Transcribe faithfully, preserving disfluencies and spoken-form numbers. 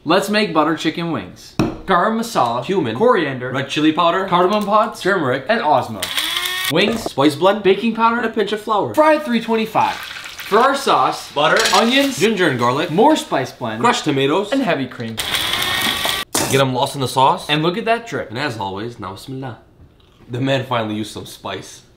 Let's make butter chicken wings. Garam masala, cumin, coriander, red chili powder, cardamom pods, turmeric, and osmo. Wings, spice blend, baking powder, and a pinch of flour. Fry at three twenty-five. For our sauce, butter, onions, ginger and garlic, more spice blend, crushed tomatoes, and heavy cream. Get them lost in the sauce. And look at that drip. And as always, now bismillah. The man finally used some spice.